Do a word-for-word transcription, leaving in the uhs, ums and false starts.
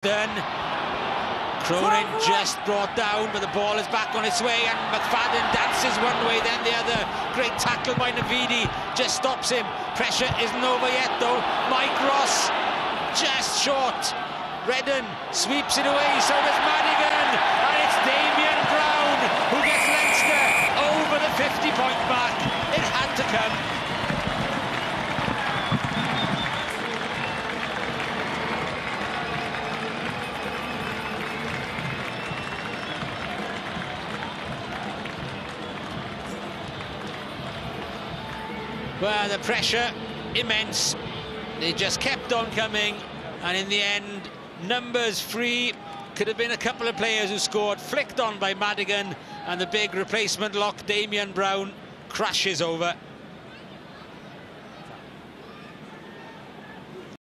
Murden. Cronin just brought down, but the ball is back on its way, and McFadden dances one way, then the other. Great tackle by Navidi, just stops him. Pressure isn't over yet, though. Mike Ross, just short. Redden sweeps it away, so does Madigan, and it's Damien Browne who gets Leinster over the fifty point mark. It had to come. Well, the pressure immense. They just kept on coming, and in the end, numbers free. Could have been a couple of players who scored, flicked on by Madigan, and the big replacement lock, Damien Browne, crashes over.